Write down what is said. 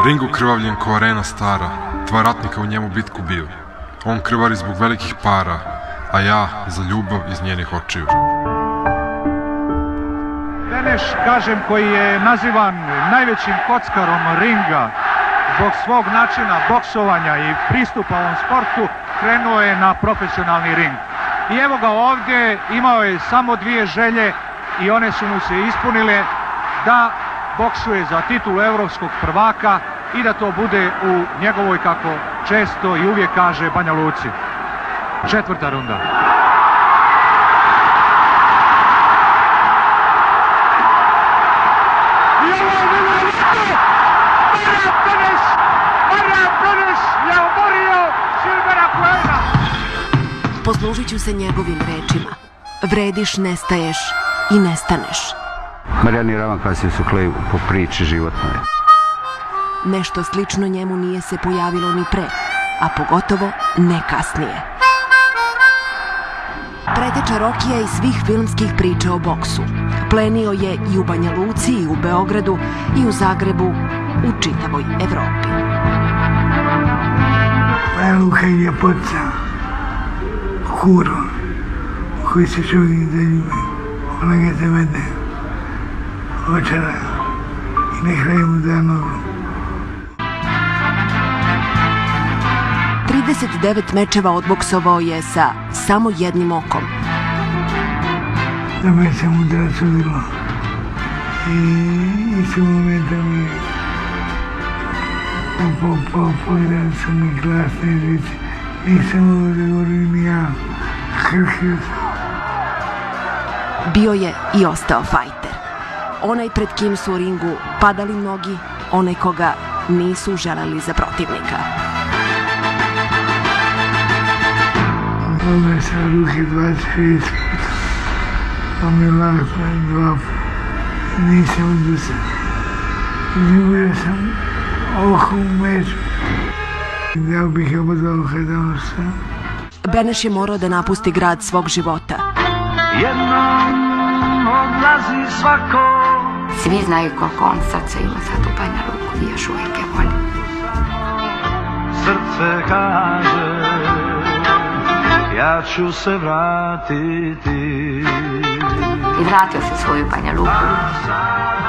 Ring ukrvavljen ko arena stara, dva ratnika u njemu bitku bio. On krvari zbog velikih para, a ja za ljubav iz njenih očiju. Beneš, kažem, koji je nazivan najvećim kockarom ringa zbog svog načina boksovanja i pristupa ovom sportu, krenuo je na profesionalni ring. I evo ga ovdje, imao je samo dvije želje i one su mu se ispunile, da boksuje za titulu evropskog prvaka i da to bude u njegovoj, kako često i uvijek kaže, Banja Luci. Četvrta runda. Poslužit ću se njegovim rečima. Vrediš, nestaješ i nestaneš. Marijani Ramakrasni su klej po priči životnoj. Nešto slično njemu nije se pojavilo ni pre, a pogotovo ne kasnije. Preteča Rokija i svih filmskih priča o boksu. Plenio je i u Banja Luci, i u Beogradu, i u Zagrebu, u čitavoj Evropi. Banja Luka je ljepoca, huro, u koji se čovjek zaljube. Ona ga zavede, očara i na kraju mu da nogu. 39 mečeva odboksovao je sa samo jednim okom. Da me se mu dracudilo i su momenta mi pogledali su mi glasne žice. Nisam ovo da govorim ni ja, hrhio sam. Bio je i ostao fajter. Onaj pred kim su u ringu padali mnogi, onaj koga nisu želeli za protivnika. Ovo je sa ruke 26 puta, pa mi je lako 2 puta. Nisam odustao. Ljubio sam oko u meču. Dao bih je obodao kada on sam. Beneš je morao da napusti grad svog života. Jednom odlazi svako. Svi znaju koliko on srce ima sad u Banja Luku i još uvijek je voli. Srce kaže, ja ću se vratiti. I vratio se svoju Banja Luku.